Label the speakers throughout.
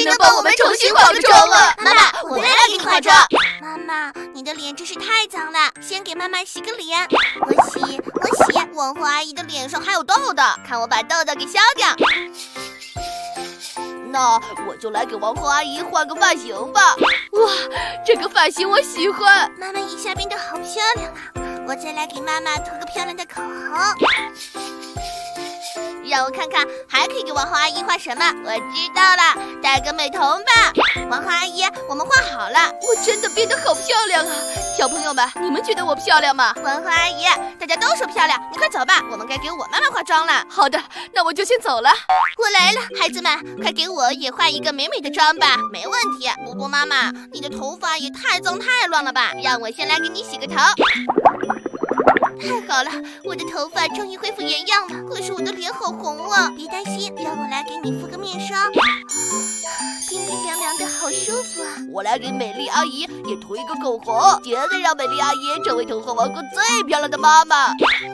Speaker 1: 谁能帮我们重新化个妆啊？
Speaker 2: 妈妈，我来给你化妆。妈妈，你的脸真是太脏了，先给妈妈洗个脸。我洗。王后阿姨的脸上还有痘痘，看我把痘痘给消掉。
Speaker 1: 那我就来给王后阿姨换个发型吧。哇，这个发型我喜欢。
Speaker 2: 妈妈一下变得好漂亮啊！我再来给妈妈涂个漂亮的口红。让我看看还可以给王后阿姨画什么。我知道了，戴个美瞳吧。王后阿姨，我们画好了。
Speaker 1: 我真的变得好漂亮啊！小朋友们，你们觉得我漂亮吗？
Speaker 2: 王后阿姨，大家都说漂亮，你快走吧，我们该给我妈妈化妆了。
Speaker 1: 好的，那我就先走了。
Speaker 2: 我来了，孩子们，快给我也画一个美美的妆吧。没问题。不过妈妈，你的头发也太脏太乱了吧？让我先来给你洗个头。太好了，我的头发终于恢复原样了。可是我的脸好红啊！别担心，让我来给你敷个面霜，冰冰凉凉的，好舒服啊！
Speaker 1: 我来给美丽阿姨也涂一个口红，绝对让美丽阿姨成为童话王国最漂亮的妈妈。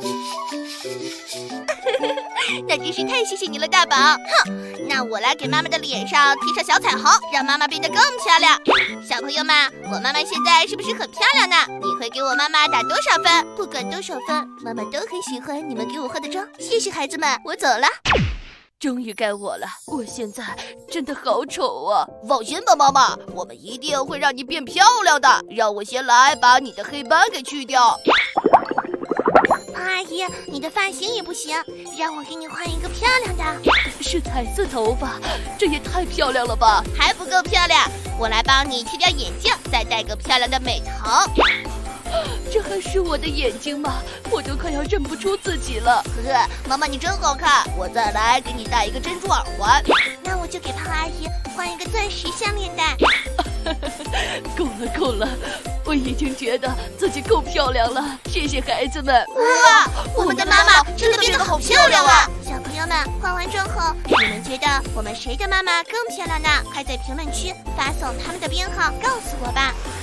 Speaker 2: 那真是太谢谢你了，大宝。哼，那我来给妈妈的脸上贴上小彩虹，让妈妈变得更漂亮。小朋友们，我妈妈现在是不是很漂亮呢？你会给我妈妈打多少分？不管多少分，妈妈都很喜欢你们给我化的妆。谢谢孩子们，我走了。
Speaker 1: 终于该我了，我现在真的好丑啊！放心吧，妈妈，我们一定会让你变漂亮的。让我先来把你的黑斑给去掉。
Speaker 2: 胖阿姨，你的发型也不行，让我给你换一个漂亮的。
Speaker 1: 是彩色头发，这也太漂亮了吧！
Speaker 2: 还不够漂亮，我来帮你去掉眼镜，再戴个漂亮的美瞳。
Speaker 1: 这还是我的眼睛吗？我都快要认不出自己了。
Speaker 2: 呵，妈妈你真好看，我再来给你戴一个珍珠耳环。那我就给胖阿姨换一个钻石项链戴。
Speaker 1: 够了，我已经觉得自己够漂亮了。谢谢孩子们。
Speaker 2: 哇，我们的妈妈真的变得好漂亮啊！小朋友们，化完妆后，你们觉得我们谁的妈妈更漂亮呢？快在评论区发送他们的编号告诉我吧。